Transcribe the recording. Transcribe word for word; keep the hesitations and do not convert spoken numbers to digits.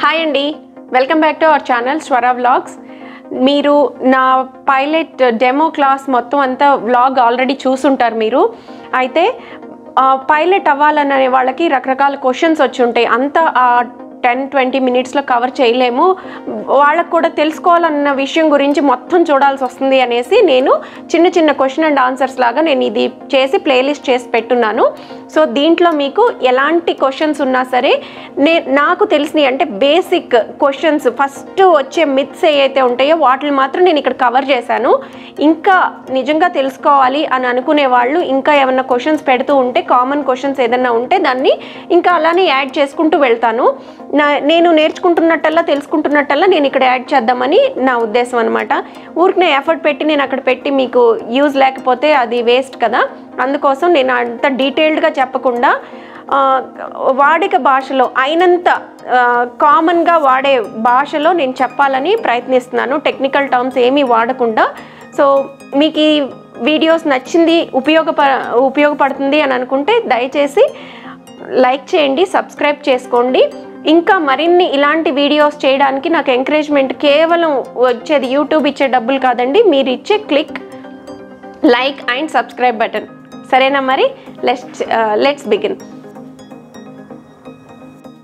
Hi అండి, welcome back to our channel Swara vlogs. మీరు నా పైలట్ డెమో క్లాస్ మొత్తం అంతా వ్లాగ్ ఆల్రెడీ చూసుంటారు మీరు. అయితే పైలట్ అవ్వాలనే వాళ్ళకి రకరకాల క్వశ్చన్స్ వచ్చి ఉంటాయి. అంతా టెన్ ట్వంటీ మినిట్స్లో కవర్ చేయలేము, వాళ్ళకు కూడా తెలుసుకోవాలన్న విషయం గురించి మొత్తం చూడాల్సి వస్తుంది అనేసి నేను చిన్న చిన్న క్వశ్చన్ అండ్ ఆన్సర్స్ లాగా నేను ఇది చేసి ప్లేలిస్ట్ చేసి పెట్టున్నాను. సో దీంట్లో మీకు ఎలాంటి క్వశ్చన్స్ ఉన్నా సరే నే నాకు తెలిసినవి అంటే బేసిక్ క్వశ్చన్స్ ఫస్ట్ వచ్చే మిత్స్ ఏవైతే ఉంటాయో వాటిని మాత్రం నేను ఇక్కడ కవర్ చేశాను. ఇంకా నిజంగా తెలుసుకోవాలి అని అనుకునే వాళ్ళు ఇంకా ఏమన్నా క్వశ్చన్స్ పెడుతూ ఉంటే, కామన్ క్వశ్చన్స్ ఏదన్నా ఉంటే దాన్ని ఇంకా అలానే యాడ్ చేసుకుంటూ వెళ్తాను. నా నేను నేర్చుకుంటున్నట్టల్లా తెలుసుకుంటున్నట్టల్లా నేను ఇక్కడ యాడ్ చేద్దామని నా ఉద్దేశం అనమాట. ఊరికి నేను ఎఫర్ట్ పెట్టి నేను అక్కడ పెట్టి మీకు యూజ్ లేకపోతే అది వేస్ట్ కదా. అందుకోసం నేను అంత డీటెయిల్డ్గా చెప్పకుండా వాడిక భాషలో అయినంత కామన్గా వాడే భాషలో నేను చెప్పాలని ప్రయత్నిస్తున్నాను, టెక్నికల్ టర్మ్స్ ఏమీ వాడకుండా. సో మీకు ఈ వీడియోస్ నచ్చింది, ఉపయోగప ఉపయోగపడుతుంది అని అనుకుంటే దయచేసి లైక్ చేయండి, సబ్స్క్రైబ్ చేసుకోండి. ఇంకా మరిన్ని ఇలాంటి వీడియోస్ చేయడానికి నాకు ఎంకరేజ్మెంట్ కేవలం వచ్చేది యూట్యూబ్ ఇచ్చే డబ్బులు కాదండి, మీరు ఇచ్చే click, like and subscribe button. సరేనా? మరి లెట్స్ లెట్స్ బిగిన్.